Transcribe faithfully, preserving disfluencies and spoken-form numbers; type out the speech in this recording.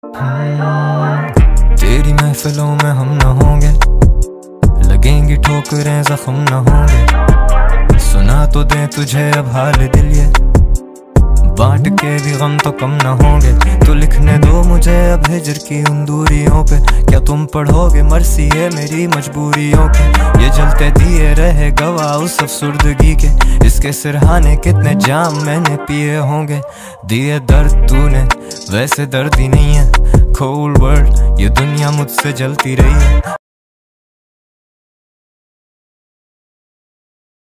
तेरी महफिलों में हम न होंगे, लगेंगी ठोकरें जख्म न होंगे। सुना तो दे तुझे अब हाल दिल ये, बांट के भी गम तो कम न होंगे। तो लिखने दो मुझे अब हिजर की उन दूरियों पे, क्या तुम पढ़ोगे मर्सी है मेरी मजबूरियों के। ये जलते दिए रहे गवाह उस अफसुर्दगी के, इसके सिरहाने कितने जाम मैंने पिए होंगे। दिए दर्द तूने वैसे दर्द ही नहीं है, कोल्ड वर्ल्ड ये दुनिया मुझसे जलती रही है।